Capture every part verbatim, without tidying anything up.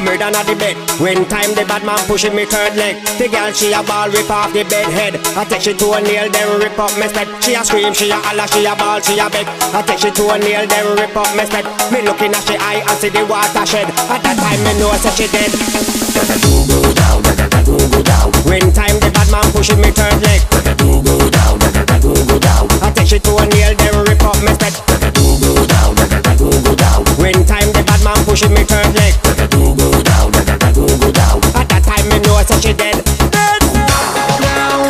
murder on the bed. When time the bad man pushing me third leg. The girl she a ball rip off the bed head. I take she to a nail then rip up my step. She a scream, she a holler, she a ball, she a beg. I take she to a nail then rip up my step. Me looking at she eye and see the water shed. At that time me know say she dead. Go down, go go down. When time the bad man pushing me third leg. Go go down, go go down. I take she to a nail then rip up my step. Go go down, go go down. When time the bad man pushing me third leg. Go go down, go go down. At that time me know say she dead. Dead. Down,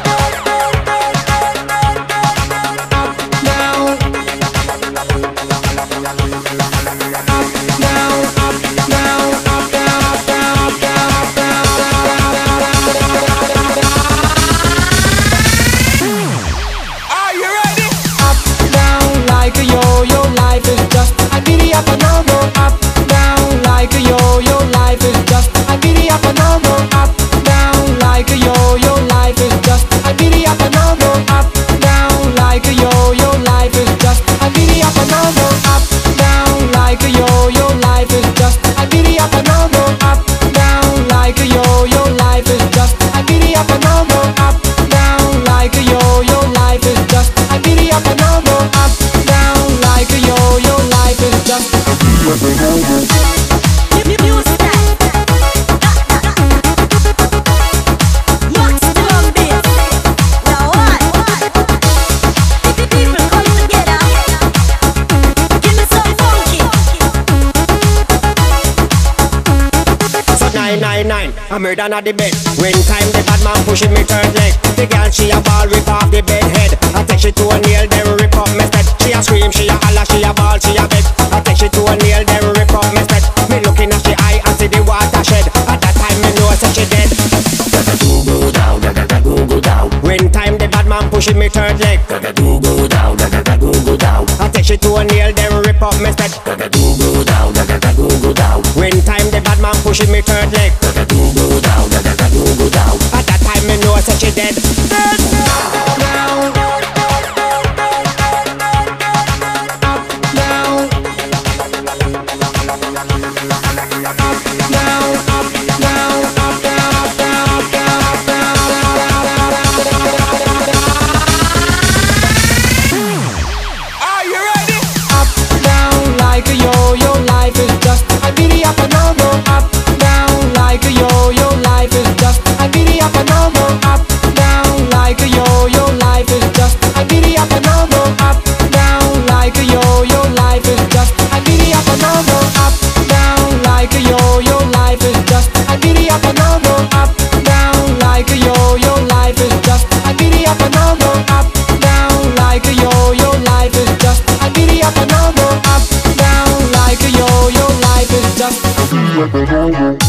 up and down, go up, down like a yo-yo. Life is just a giddy up and down, go up, down like a yo-yo. Life is just a giddy up and down, go up, down like a yo-yo. Life is just a giddy up and down, go up, down like a yo-yo. Life is just a giddy up and down, go up, down like a yo-yo. Life is just a giddy up and down, go up, down like a yo-yo. Life is just a giddy up and down, go up, down like a yo-yo. Life is just nine nine, a murder on the bed. When time the bad man pushing me third leg. The girl she a ball rip off the bed head. I take she to a nail then rip up my step. She a scream, she a holler, she a ball, she a beg. I take she to a nail then rip up my step. Me looking at she eye and see the water shed. At that time me know say she dead. Go go down, go go down. When time the bad man pushing me third leg. Go go down, go go down. I take she to a nail then rip up my step. Go go down, go go down. When time the bad man pushing me third leg. Go go down, go go down. At that time me know say she dead. Dead. down, like a yo-yo. Life is just a giddy up and down, go up, down like a yo-yo. Life is just a giddy up and down, go up, down like a yo-yo. Life is just a giddy up and down, go up, down like a yo-yo. Life is just a giddy up and down, go up, down like a yo-yo. Life is just a giddy up and down, go up, down like a yo-yo. Life is just a giddy up and down, go up, down like a yo-yo. Life is just a giddy up and down, go up, down like a yo-yo. Life is just